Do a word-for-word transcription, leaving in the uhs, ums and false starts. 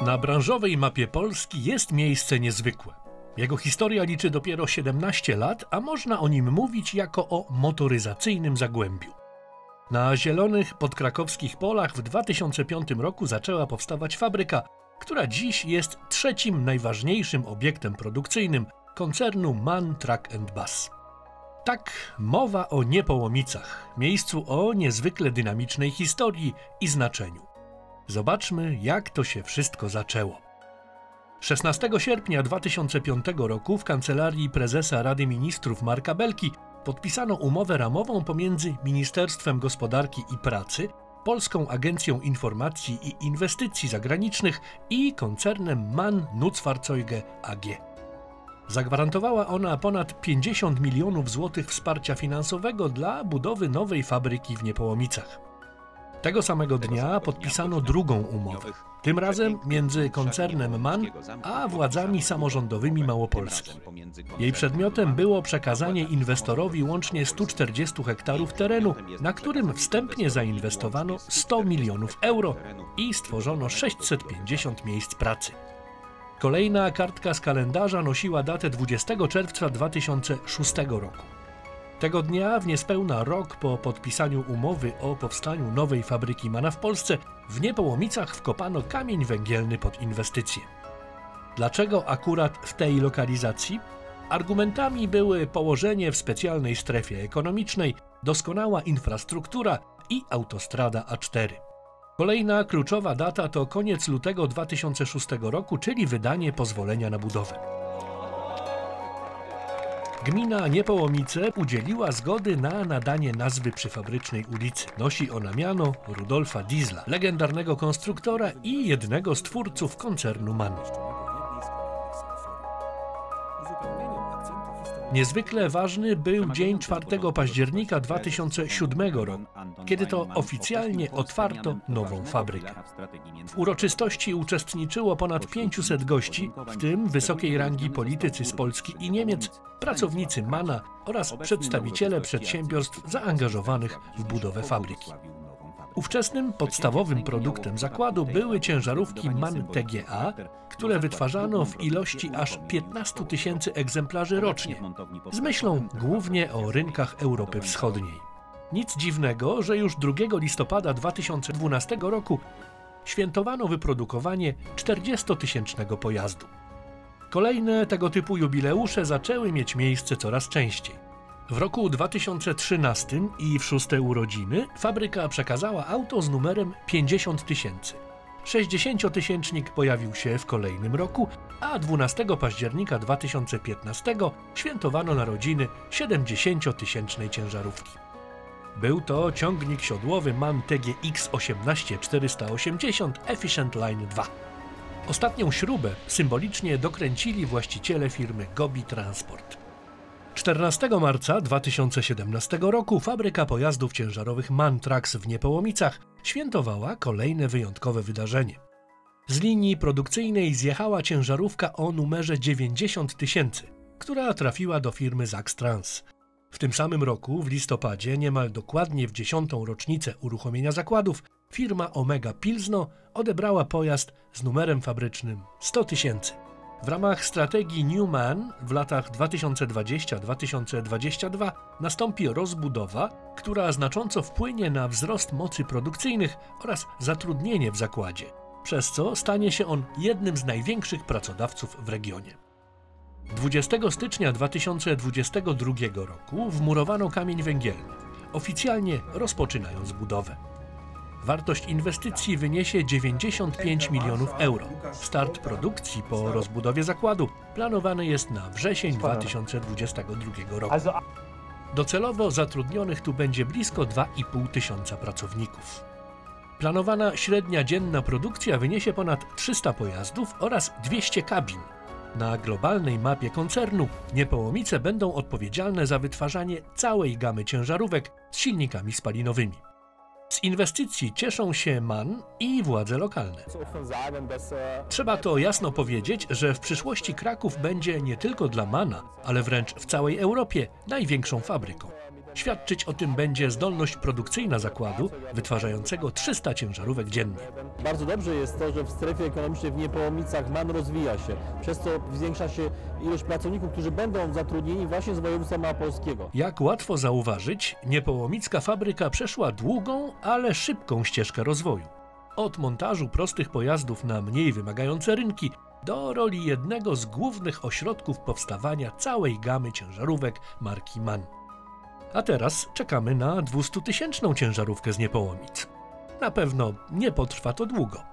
Na branżowej mapie Polski jest miejsce niezwykłe. Jego historia liczy dopiero siedemnaście lat, a można o nim mówić jako o motoryzacyjnym zagłębiu. Na zielonych podkrakowskich polach w dwa tysiące piątym roku zaczęła powstawać fabryka, która dziś jest trzecim najważniejszym obiektem produkcyjnym koncernu MAN Truck and Bus. Tak, mowa o Niepołomicach, miejscu o niezwykle dynamicznej historii i znaczeniu. Zobaczmy, jak to się wszystko zaczęło. szesnastego sierpnia dwa tysiące piątego roku w kancelarii prezesa Rady Ministrów Marka Belki podpisano umowę ramową pomiędzy Ministerstwem Gospodarki i Pracy, Polską Agencją Informacji i Inwestycji Zagranicznych i koncernem MAN Nutzfahrzeuge A G. Zagwarantowała ona ponad pięćdziesiąt milionów złotych wsparcia finansowego dla budowy nowej fabryki w Niepołomicach. Tego samego dnia podpisano drugą umowę, tym razem między koncernem MAN a władzami samorządowymi Małopolski. Jej przedmiotem było przekazanie inwestorowi łącznie stu czterdziestu hektarów terenu, na którym wstępnie zainwestowano sto milionów euro i stworzono sześćset pięćdziesiąt miejsc pracy. Kolejna kartka z kalendarza nosiła datę dwudziestego czerwca dwa tysiące szóstego roku. Tego dnia, w niespełna rok po podpisaniu umowy o powstaniu nowej fabryki MAN w Polsce, w Niepołomicach wkopano kamień węgielny pod inwestycje. Dlaczego akurat w tej lokalizacji? Argumentami były położenie w specjalnej strefie ekonomicznej, doskonała infrastruktura i autostrada A cztery. Kolejna kluczowa data to koniec lutego dwa tysiące szóstego roku, czyli wydanie pozwolenia na budowę. Gmina Niepołomice udzieliła zgody na nadanie nazwy przyfabrycznej ulicy. Nosi ona miano Rudolfa Diesla, legendarnego konstruktora i jednego z twórców koncernu MAN. Niezwykle ważny był dzień czwartego października dwa tysiące siódmego roku, kiedy to oficjalnie otwarto nową fabrykę. W uroczystości uczestniczyło ponad pięciuset gości, w tym wysokiej rangi politycy z Polski i Niemiec, pracownicy MAN-a oraz przedstawiciele przedsiębiorstw zaangażowanych w budowę fabryki. Ówczesnym podstawowym produktem zakładu były ciężarówki MAN T G A, które wytwarzano w ilości aż piętnastu tysięcy egzemplarzy rocznie, z myślą głównie o rynkach Europy Wschodniej. Nic dziwnego, że już drugiego listopada dwa tysiące dwunastego roku świętowano wyprodukowanie czterdziestotysięcznego pojazdu. Kolejne tego typu jubileusze zaczęły mieć miejsce coraz częściej. W roku dwa tysiące trzynastym i w szóste urodziny fabryka przekazała auto z numerem pięćdziesiąt tysięcy. sześćdziesięciotysięcznik pojawił się w kolejnym roku, a dwunastego października dwa tysiące piętnastego świętowano narodziny siedemdziesięciotysięcznej ciężarówki. Był to ciągnik siodłowy MAN T G X osiemnaście czterysta osiemdziesiąt Efficient Line dwa. Ostatnią śrubę symbolicznie dokręcili właściciele firmy Gobi Transport. czternastego marca dwa tysiące siedemnastego roku fabryka pojazdów ciężarowych MAN Trucks w Niepołomicach świętowała kolejne wyjątkowe wydarzenie. Z linii produkcyjnej zjechała ciężarówka o numerze dziewięćdziesiąt tysięcy, która trafiła do firmy Zax Trans. W tym samym roku, w listopadzie, niemal dokładnie w dziesiątą rocznicę uruchomienia zakładów, firma Omega Pilzno odebrała pojazd z numerem fabrycznym sto tysięcy. W ramach strategii New MAN w latach dwa tysiące dwudziestym do dwa tysiące dwudziestego drugiego nastąpi rozbudowa, która znacząco wpłynie na wzrost mocy produkcyjnych oraz zatrudnienie w zakładzie, przez co stanie się on jednym z największych pracodawców w regionie. dwudziestego stycznia dwa tysiące dwudziestego drugiego roku wmurowano kamień węgielny, oficjalnie rozpoczynając budowę. Wartość inwestycji wyniesie dziewięćdziesiąt pięć milionów euro. Start produkcji po rozbudowie zakładu planowany jest na wrzesień dwa tysiące dwudziestego drugiego roku. Docelowo zatrudnionych tu będzie blisko dwa i pół tysiąca pracowników. Planowana średnia dzienna produkcja wyniesie ponad trzysta pojazdów oraz dwieście kabin. Na globalnej mapie koncernu Niepołomice będą odpowiedzialne za wytwarzanie całej gamy ciężarówek z silnikami spalinowymi. Z inwestycji cieszą się MAN i władze lokalne. Trzeba to jasno powiedzieć, że w przyszłości Kraków będzie nie tylko dla MAN-a, ale wręcz w całej Europie największą fabryką. Świadczyć o tym będzie zdolność produkcyjna zakładu, wytwarzającego trzysta ciężarówek dziennie. Bardzo dobrze jest to, że w strefie ekonomicznej w Niepołomicach MAN rozwija się, przez co zwiększa się ilość pracowników, którzy będą zatrudnieni właśnie z województwa małopolskiego. Jak łatwo zauważyć, niepołomicka fabryka przeszła długą, ale szybką ścieżkę rozwoju. Od montażu prostych pojazdów na mniej wymagające rynki do roli jednego z głównych ośrodków powstawania całej gamy ciężarówek marki MAN. A teraz czekamy na dwustutysięczną ciężarówkę z Niepołomic. Na pewno nie potrwa to długo.